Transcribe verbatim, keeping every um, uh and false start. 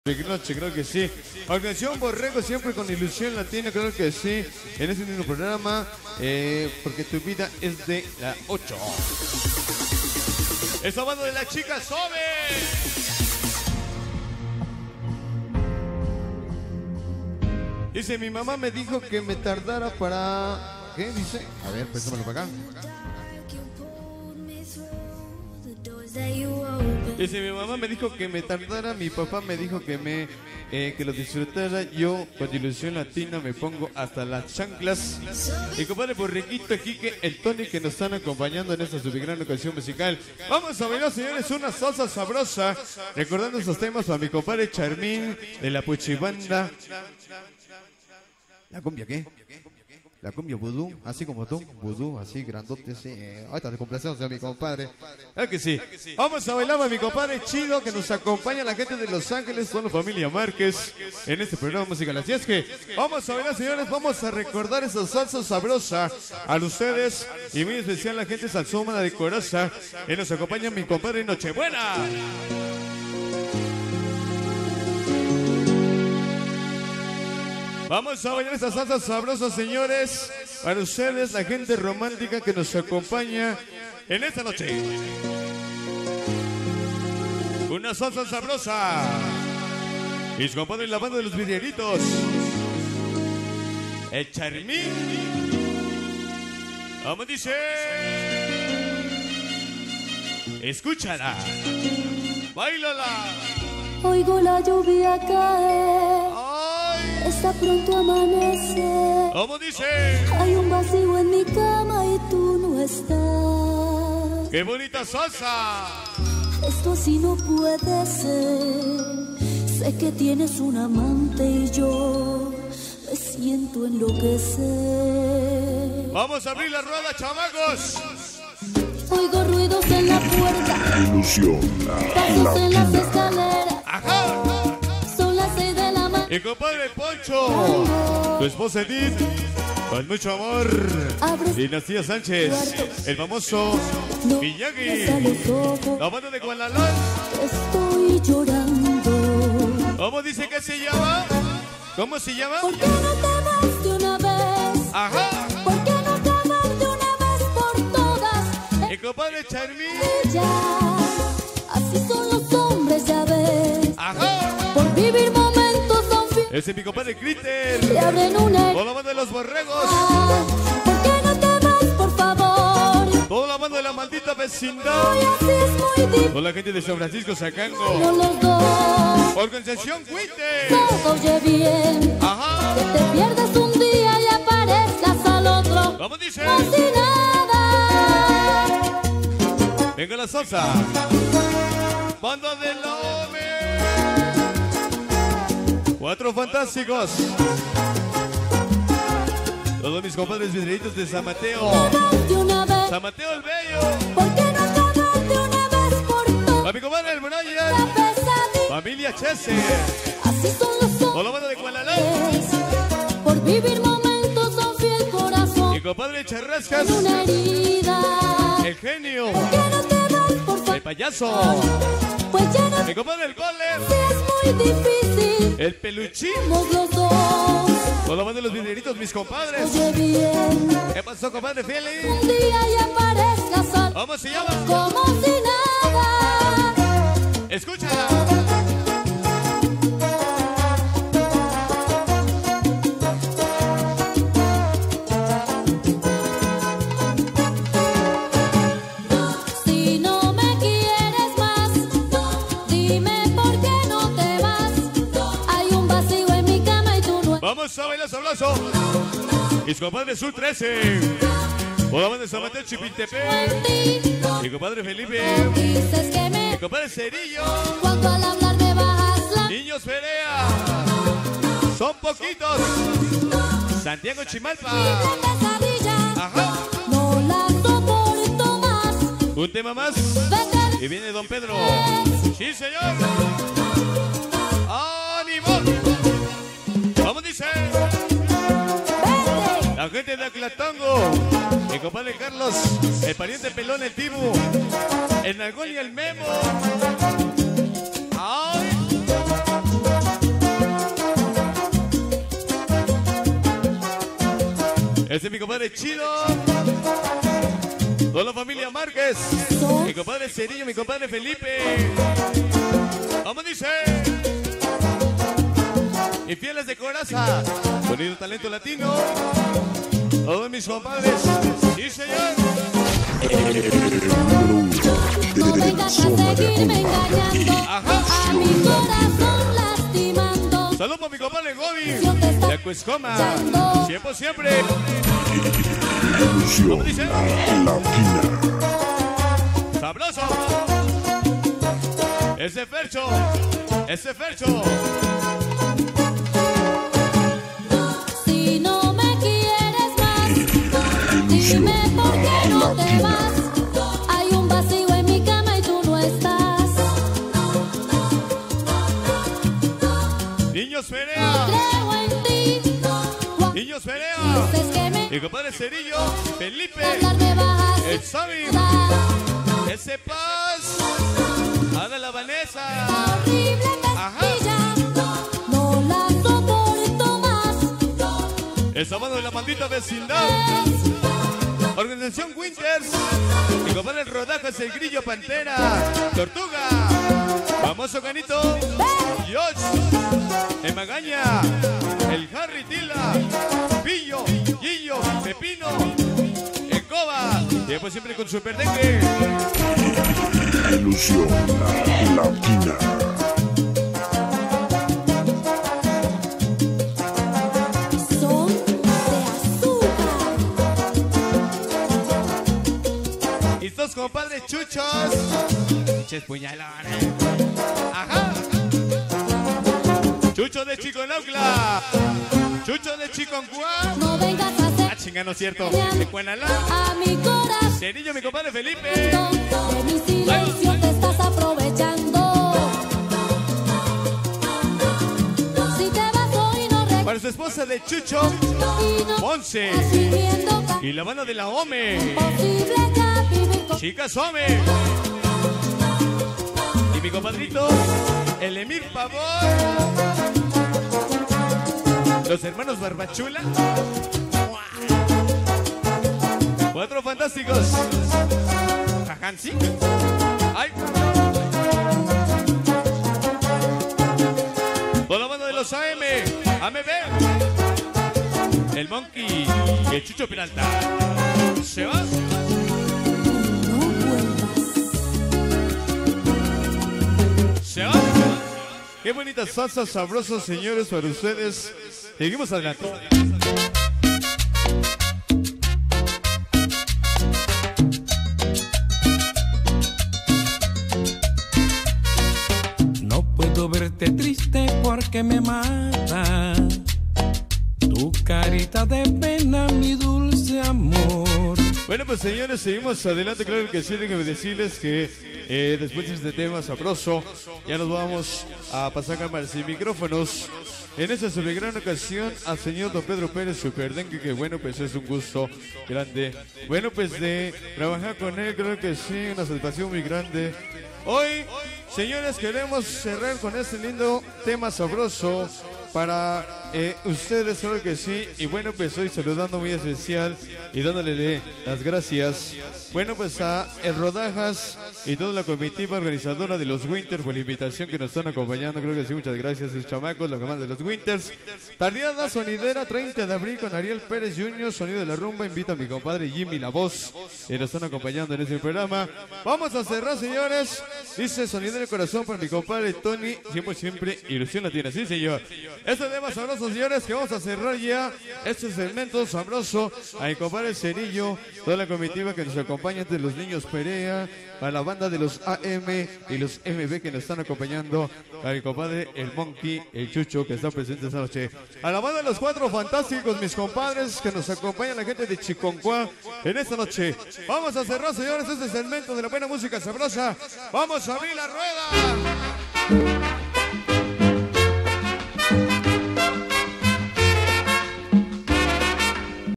Noche, creo que sí. Organización Borrego, siempre con ilusión latina, creo que sí. En este mismo programa, eh, porque tu vida es de la ocho. Esta banda de la chica Sobe. Dice, mi mamá me dijo que me tardara para... ¿Qué dice? A ver, préstamelo para acá. Dice, mi mamá me dijo que me tardara, mi papá me dijo que me eh, que lo disfrutara. Yo con ilusión latina me pongo hasta las chanclas. Y compadre Borreguito, Quique, el Tony, que nos están acompañando en esta subgrande ocasión musical. Vamos a bailar, señores, una salsa sabrosa, recordando esos temas para mi compadre Charmín de la Puchibanda. ¿La cumbia qué? La cumbia vudú, así como tú, vudú, así grandote, sí. Eh, ahorita te complacemos a mi compadre. Claro que sí. Vamos a bailar a mi compadre Chido, que nos acompaña la gente de Los Ángeles, son la familia Márquez, en este programa musical. Así es que vamos a bailar, señores, vamos a recordar esa salsa sabrosa a ustedes, y muy especial la gente salsómana de Coraza, que nos acompaña mi compadre Nochebuena. Vamos a bailar esta salsa sabrosa, señores, para ustedes, la gente romántica que nos acompaña en esta noche. Una salsa sabrosa. Mis compadres, la banda de los vidrieritos. El Charmín. Vamos, dice. Escúchala. Báilala. Oigo la lluvia caer. Está pronto a amanecer. ¿Cómo dice? Hay un vacío en mi cama y tú no estás. ¡Qué bonita salsa! Esto así no puede ser. Sé que tienes un amante y yo me siento enloquecer. Vamos a abrir la rueda, chamacos. Oigo ruidos en la puerta. Ilusión. Pasos en las escaleras. ¡Ajá! Y compadre Poncho, tu esposa Edith, con mucho amor. Dinastía Sánchez, el famoso Miyagi, la banda de Guadalajara. Estoy llorando. ¿Cómo dice que se llama? ¿Cómo se llama? ¿Por qué no te vas de una vez? Ajá. ¿Por qué no te vas de una vez por todas? Y compadre Charmín. Ya, así son los hombres, ya ves. Ajá. Por vivir momentos. Ese es mi compadre Critter. Toda la banda de los Borregos. ¿Por qué no te vas, por favor? Toda la banda de la maldita vecindad. Hoy así es muy difícil. Toda la gente de San Francisco Sacango. No los dos. Organización Cuite. Todo oye bien. Ajá. Que te pierdas un día y aparezcas al otro. ¿Cómo dice? No sin nada. Venga la salsa. Banda de la O M. Cuatro fantásticos. Todos mis compadres vidrieritos de San Mateo. San Mateo el Bello. ¿Por qué no te vas de una vez por todas? A mi compadre el Brian. Familia Chese. Así son los hombres. Toda la banda de Guadalajara. Por vivir momentos son fiel corazón. Mi compadre Charrascas. Una herida. El genio. ¿Por qué no te vas, por favor? El payaso. Pues ya no. Mi compadre el Gole. Sí, es muy difícil. El peluchín. Somos los dos. Toda la banda de los vidrieritos, mis compadres. Oye bien. ¿Qué pasó, compadre Feli? Un día y aparezcas al... ¿Cómo se llama? Como si nada. Escúchala. Si no me quieres más, dime por qué no te vas. Hay un vacío en mi cama y tú no... Vamos a bailar sabroso. Mis compadres Sur trece. Toda la banda de San Mateo Chipiltepec. Mi compadre Felipe. Dices que me... Mi compadre Cerillo. Cuando al hablar me bajas la... Niños Ferea. Son poquitos. Santiago Chimalpa. pesadilla. Ajá. No la soporto más. Un tema más. Vete. Y viene Don Pedro. Sí, señor. ¡Ánimo! ¿Cómo dice? Vete. La gente de Aclatango. Mi compadre Carlos. El pariente pelón, el Tibu. El Nalgón y el Memo. ¡Ay! Ese es mi compadre Chido. Toda la familia Márquez. Mi compadre Cerillo, mi compadre Felipe. ¿Cómo dice? Y fieles de coraza. Sonido talento latino. Todos mis compadres. Sí, señor. No vengas a seguirme engañando. Ajá. A mi corazón lastimando. Saludos para mi compadre Gobi. Yo te estaba De Acuescoma. echando. Siempre, siempre. Ilusión ¿Cómo dice? latina. Sabroso. Ese Fercho. Ese Fercho. Si no me quieres más, dime por qué no te vas. Hay un vacío en mi cama y tú no estás. Niños Perea. Creo en ti. Niños Perea. Dices que me Mi compadre Cerillo. Felipe. hablar me vas El Sabi. a dar. Ese Paz. Ana la Vanessa. La horrible pastilla no la soporto más. El sábado de la maldita vecindad. Organización Winters. Mi compadre el rodaje es el Grillo Pantera. Tortuga. Famoso Canito. Josh. El Magaña. El Harry Tila. Pillo. Guillo. Pepino. El Coba. Tiempo siempre con Super Dengue. Ilusión latina. Son de azúcar. Y estos compadres chuchos. Ches puñalones. Ajá. Chucho de Chiconaucla. Chucho de Chiconcuá. No vengas a hacer Ah, chinga, no es cierto. De Cuenalá. a mi corazón. Cerillo, mi compadre Felipe. De mi silencio te estás aprovechando. Si te vas hoy no regresas Para su esposa de Chucho, y no Monse. viviendo ca- Y la banda de la Ome. Posible ya vivir con Chicas Ome. Y mi compadrito, el Emir Pavón. Los hermanos Barbachula. Cuatro fantásticos. Jajansi. Ay. Toda la banda de los A M. A M B. El Monkey. El Chucho Peralta. Se va. no vuelvas. Se va. Qué bonita salsa sabrosa, señores, para ustedes. Seguimos adelante. No puedo verte triste porque me mata tu carita de pena, mi dulce amor. Bueno, pues señores, seguimos adelante. Claro que sí, déjenme decirles que eh, después de este tema sabroso, ya nos vamos a pasar cámaras y micrófonos. En esta sobre gran ocasión al señor don Pedro Pérez Superdengue, que bueno, pues es un gusto grande. Bueno, pues de trabajar con él, creo que sí, una satisfacción muy grande. Hoy, señores, queremos cerrar con este lindo tema sabroso para eh, ustedes, claro que sí. Y bueno, pues hoy saludando muy especial y dándole las gracias, bueno, pues a El Rodajas y toda la comitiva organizadora de los Winters por la invitación que nos están acompañando. Creo que sí, muchas gracias, sus chamacos, los demás de los Winters. Tardeada sonidera, treinta de abril con Ariel Pérez junior, sonido de la rumba. Invita a mi compadre Jimmy La Voz, que nos están acompañando en este programa. Vamos a cerrar, señores. Dice sonido del corazón para mi compadre Tony, siempre, siempre ilusión la tiene. Sí, señor. Este tema sabroso, señores, que vamos a cerrar ya este segmento sabroso. A mi compadre Cerillo, toda la comitiva que nos acompaña de los niños Perea, a la banda de los A M y los M B que nos están acompañando, a mi compadre el Monkey, el Chucho que está presente esta noche, a la banda de los Cuatro Fantásticos, mis compadres que nos acompañan, la gente de Chiconcuá en esta noche. Vamos a cerrar, señores, este segmento de la buena música sabrosa. Vamos a abrir la rueda.